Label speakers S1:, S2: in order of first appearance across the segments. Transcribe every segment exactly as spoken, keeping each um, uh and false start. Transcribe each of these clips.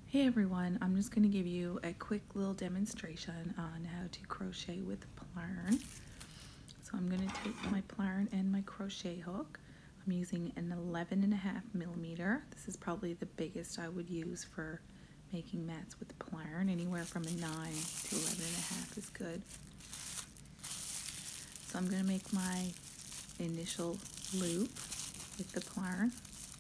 S1: Hey everyone, I'm just going to give you a quick little demonstration on how to crochet with Plarn. So I'm going to take my Plarn and my crochet hook. I'm using an eleven and a half millimeter. This is probably the biggest I would use for making mats with Plarn. Anywhere from a nine to eleven and a half is good. So I'm going to make my initial loop with the Plarn.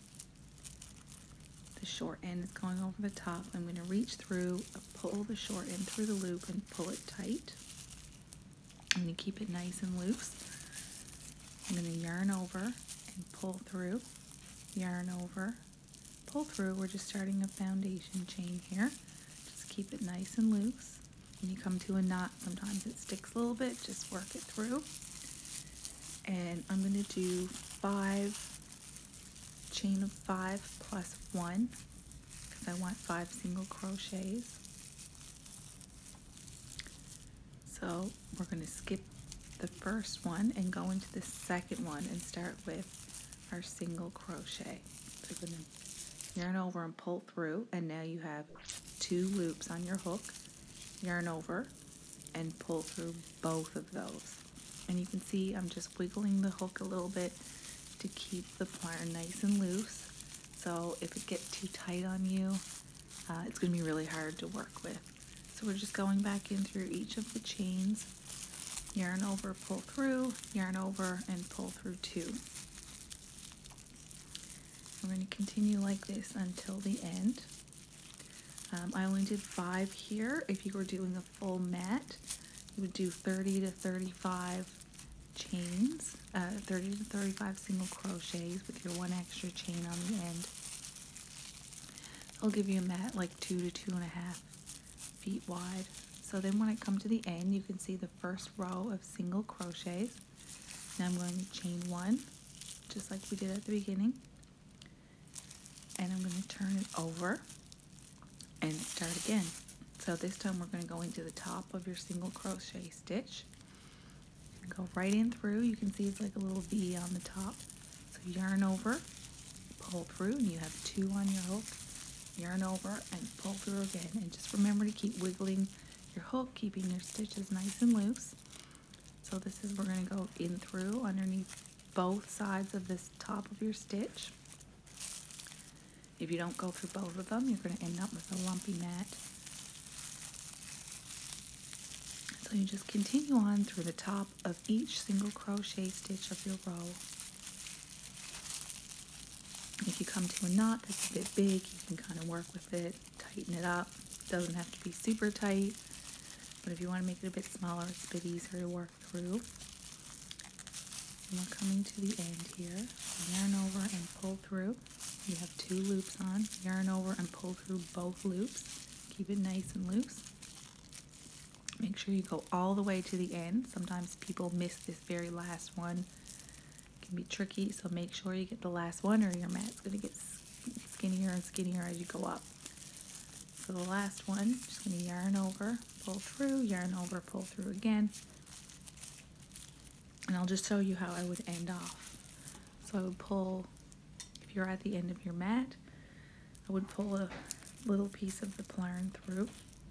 S1: The short end is going over the top. I'm going to reach through, pull the short end through the loop and pull it tight. I'm going to keep it nice and loose. I'm going to yarn over and pull through, yarn over, pull through. We're just starting a foundation chain here. Just keep it nice and loose. When you come to a knot, sometimes it sticks a little bit. Just work it through. And I'm going to do five chain of five plus one because I want five single crochets. So we're going to skip the first one and go into the second one and start with our single crochet. So we're going to yarn over and pull through, and now you have two loops on your hook. Yarn over and pull through both of those. And you can see I'm just wiggling the hook a little bit to keep the Plarn nice and loose. So if it gets too tight on you, uh, it's going to be really hard to work with. So we're just going back in through each of the chains, yarn over, pull through, yarn over, and pull through two. We're going to continue like this until the end. Um, I only did five here. If you were doing a full mat, you would do thirty to thirty-five chains, uh, thirty to thirty-five single crochets with your one extra chain on the end. I'll give you a mat like two to two and a half feet wide. So then when I come to the end, you can see the first row of single crochets. Now I'm going to chain one, just like we did at the beginning. And I'm going to turn it over and start again. So this time we're going to go into the top of your single crochet stitch. Go right in through. You can see it's like a little V on the top. So yarn over, pull through, and you have two on your hook. Yarn over and pull through again. And just remember to keep wiggling your hook, keeping your stitches nice and loose. So this is, we're going to go in through underneath both sides of this top of your stitch. If you don't go through both of them, you're going to end up with a lumpy mat. So you just continue on through the top of each single crochet stitch of your row. If you come to a knot that's a bit big, you can kind of work with it, tighten it up. It doesn't have to be super tight, but if you want to make it a bit smaller, it's a bit easier to work through. And we're coming to the end here. Yarn over and pull through. You have two loops on. Yarn over and pull through both loops. Keep it nice and loose. Make sure you go all the way to the end. Sometimes people miss this very last one. It can be tricky, so make sure you get the last one or your mat's going to get skinnier and skinnier as you go up. So the last one, just going to yarn over, pull through, yarn over, pull through again. And I'll just show you how I would end off. So I would pull, if you're at the end of your mat, I would pull a little piece of the Plarn through.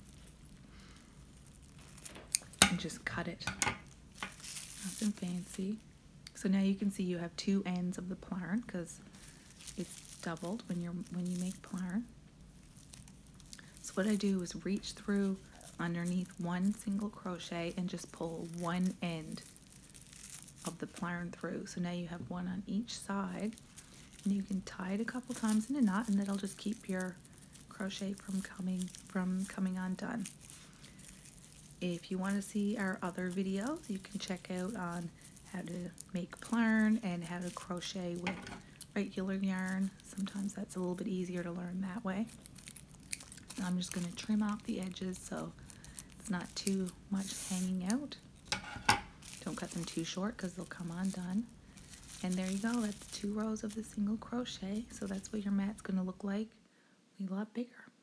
S1: And just cut it. Nothing fancy. So now you can see you have two ends of the Plarn because it's doubled when you're when you make Plarn. So what I do is reach through underneath one single crochet and just pull one end of the Plarn through. So now you have one on each side, and you can tie it a couple times in a knot, and that'll just keep your crochet from coming from coming undone. If you want to see our other videos, you can check out on how to make Plarn and how to crochet with regular yarn. Sometimes that's a little bit easier to learn that way. I'm just going to trim off the edges so it's not too much hanging out. Don't cut them too short because they'll come undone. And there you go. That's two rows of the single crochet. So that's what your mat's going to look like a lot bigger.